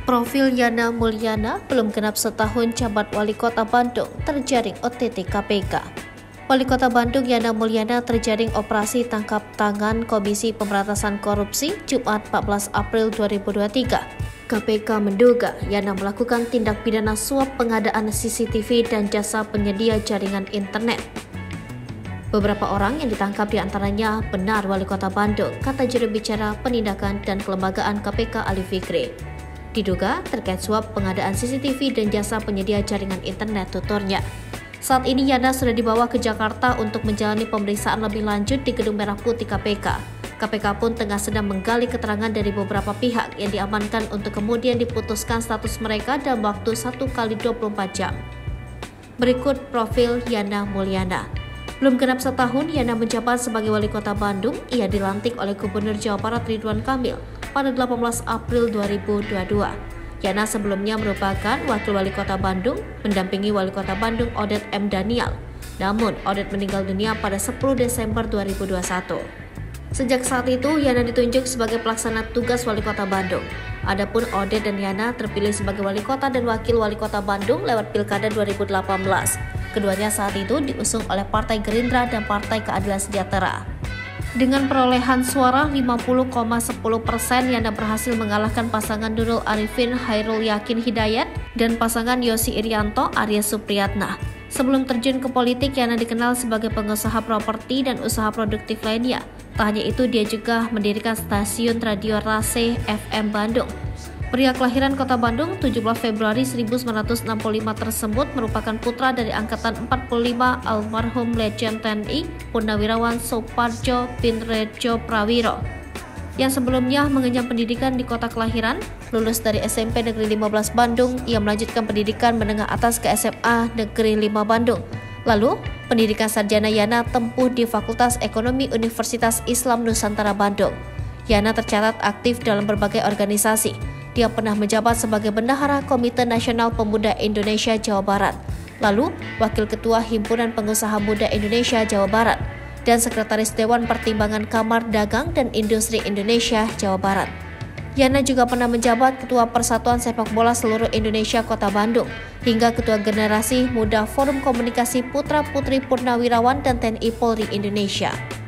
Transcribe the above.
Profil Yana Mulyana belum genap setahun jabat Wali Kota Bandung terjaring OTT KPK. Wali Kota Bandung Yana Mulyana terjaring operasi tangkap tangan Komisi Pemberantasan Korupsi Jumat 14 April 2023. KPK menduga Yana melakukan tindak pidana suap pengadaan CCTV dan jasa penyedia jaringan internet. Beberapa orang yang ditangkap diantaranya benar Wali Kota Bandung, kata juru bicara penindakan dan kelembagaan KPK Ali Fikri. Diduga terkait suap pengadaan CCTV dan jasa penyedia jaringan internet tuturnya. Saat ini Yana sudah dibawa ke Jakarta untuk menjalani pemeriksaan lebih lanjut di Gedung Merah Putih KPK. KPK pun tengah sedang menggali keterangan dari beberapa pihak yang diamankan untuk kemudian diputuskan status mereka dalam waktu 1x24 jam. Berikut profil Yana Mulyana. Belum genap setahun Yana menjabat sebagai Wali Kota Bandung. Ia dilantik oleh Gubernur Jawa Barat Ridwan Kamil pada 18 April 2022. Yana sebelumnya merupakan Wakil Wali Kota Bandung, mendampingi Wali Kota Bandung Odet M. Daniel. Namun, Odet meninggal dunia pada 10 Desember 2021. Sejak saat itu, Yana ditunjuk sebagai pelaksana tugas Wali Kota Bandung. Adapun Odet dan Yana terpilih sebagai Wali Kota dan Wakil Wali Kota Bandung lewat Pilkada 2018. Keduanya saat itu diusung oleh Partai Gerindra dan Partai Keadilan Sejahtera. Dengan perolehan suara 50,10%, Yana berhasil mengalahkan pasangan Nurul Arifin Hairul Yakin Hidayat dan pasangan Yosi Irianto Arya Supriyatna. Sebelum terjun ke politik, Yana dikenal sebagai pengusaha properti dan usaha produktif lainnya. Tak hanya itu, dia juga mendirikan stasiun radio Rase FM Bandung. Pria kelahiran Kota Bandung 17 Februari 1965 tersebut merupakan putra dari Angkatan 45 almarhum Legend TNI Purnawirawan Soeparjo bin Rejo Prawiro, yang sebelumnya mengenyam pendidikan di kota kelahiran. Lulus dari SMP Negeri 15 Bandung, ia melanjutkan pendidikan menengah atas ke SMA Negeri 5 Bandung. Lalu, pendidikan sarjana Yana tempuh di Fakultas Ekonomi Universitas Islam Nusantara Bandung. Yana tercatat aktif dalam berbagai organisasi. Dia pernah menjabat sebagai Bendahara Komite Nasional Pemuda Indonesia Jawa Barat, lalu Wakil Ketua Himpunan Pengusaha Muda Indonesia Jawa Barat, dan Sekretaris Dewan Pertimbangan Kamar Dagang dan Industri Indonesia Jawa Barat. Yana juga pernah menjabat Ketua Persatuan Sepak Bola Seluruh Indonesia Kota Bandung, hingga Ketua Generasi Muda Forum Komunikasi Putra Putri Purnawirawan dan TNI Polri Indonesia.